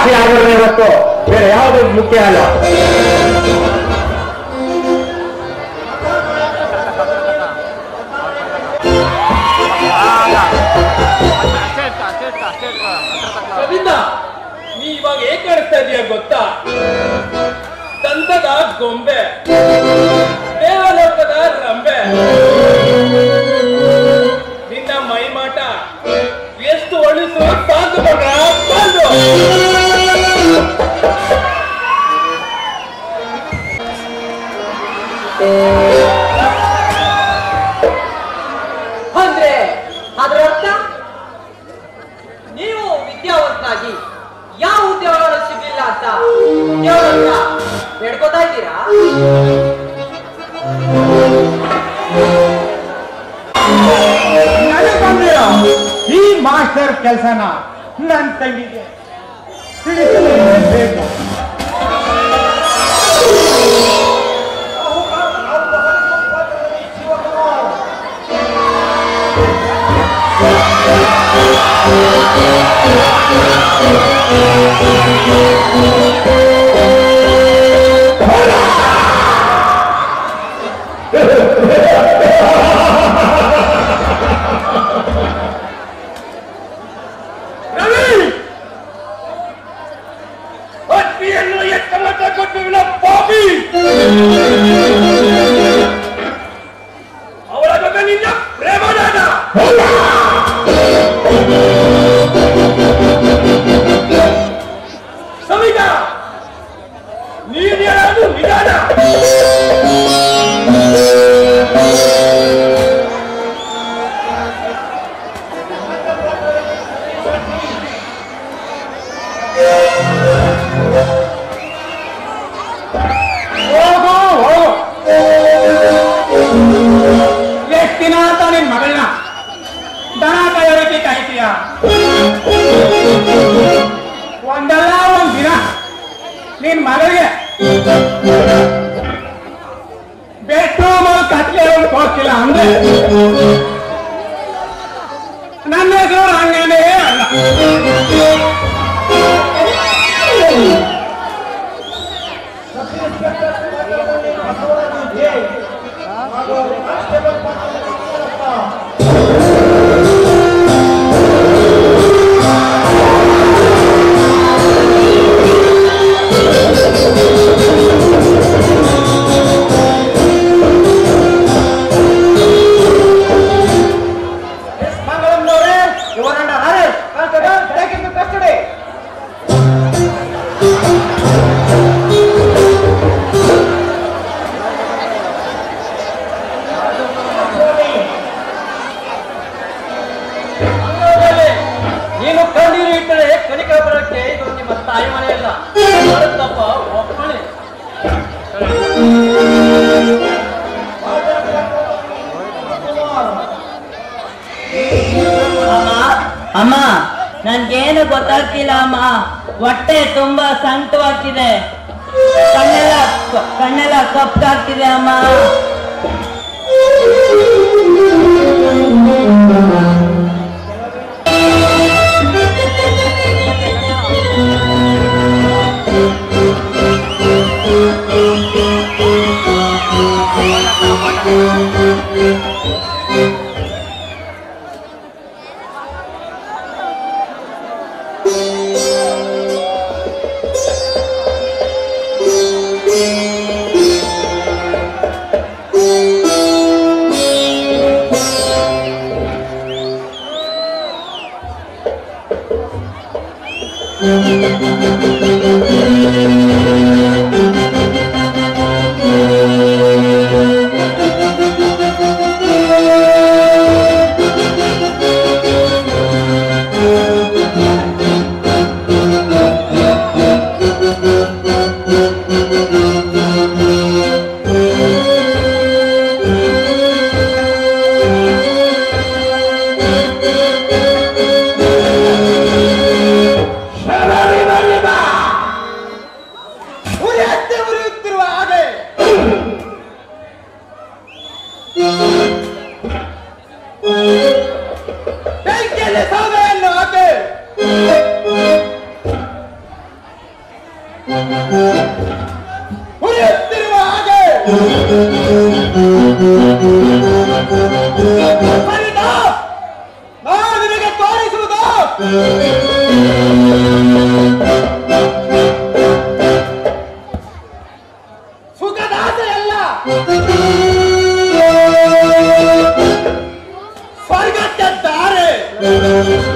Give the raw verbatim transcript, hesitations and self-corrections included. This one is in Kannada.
ಆಸೆ ಆಗೋದೇ ಹೊತ್ತು ಬೇರೆ ಯಾವುದೂ ಮುಖ್ಯ ಅಲ್ಲ. ನೀ ಇವಾಗ ಹೇಗೆ ಕಾಣಿಸ್ತಾ ಇದೀಯ ಗೊತ್ತಾ? ದಂತದ ಗೊಂಬೆ, ದೇವಲೋಕದ ರಂಬೆ. ನಿನ್ನ ಮೈಮಾಟ ಎಷ್ಟು ಒಳಿಸು ಸಾಕು ಮಗ, ಬಂದು ಅಂದ್ರೆ ಅದರ ಅರ್ಥ ನೀವು ವಿದ್ಯಾವಂತನಾಗಿ ಯಾವ ಉದ್ಯೋಗ ಸಿಗ್ಲಿಲ್ಲ ಅಂತ ದೇವರನ್ನ ಬೇಡ್ಕೋತಾ ಇದ್ದೀರಾ? ಈ ಮಾಸ್ಟರ್ ಕೆಲಸನ ನನ್ನ ತಂಗಿಗೆ ತಿಳಿಸಲೇಬೇಕು. ಅವಳ ಬಗ್ಗೆ ನಿನ್ನ ಪ್ರೇಮದಾನ. ಸಮಿತ, ನೀನು ಹೇಳೋದು ನಿಧಾನ. ಎಷ್ಟಿನ ಅಂತ ನಿನ್ ಮಗಳನ್ನ ದನ ಕಾಯೋದಕ್ಕೆ ಕಾಯ್ತೀಯ? ಒಂದಲ್ಲ ಒಂದ್ ದಿನ ನಿನ್ ಮಗಳಿಗೆ ಬೆಡ್ರೂಮ್ ಕತ್ಲೆ ಹೋಗ್ತಿಲ್ಲ ಅಂದ್ರೆ ನನ್ನ ಹೆಸರು ಹಂಗೇನೇ ಅಲ್ಲ. ನೀನು ಕಣ್ಣೀರು ಇಟ್ಟರೆ ಕನಿಕರ ಬರಕ್ಕೆ ಇದು ನಿಮ್ಮ ತಾಯಿ ಮನೆಯಲ್ಲ, ತಪ್ಪ ಒಪ್ಪಣೆ. ಅಮ್ಮ, ನನ್ಗೇನು ಗೊತ್ತಾಗ್ತಿಲ್ಲ ಅಮ್ಮ. ಹೊಟ್ಟೆ ತುಂಬಾ ಸಂಕಟವಾಗ್ತಿದೆ, ಕಣ್ಣೆಲ್ಲ ಕಣ್ಣೆಲ್ಲ ಕಪ್ಪಾಗ್ತಿದೆ ಅಮ್ಮ. ಸರಿದಾ? ನಾನು ನಿನಗೆ ತೋರಿಸುವುದು ಸುಖದಾಸೆಯಲ್ಲ, ಸ್ವರ್ಗಕ್ಕೆ ದಾರೆ.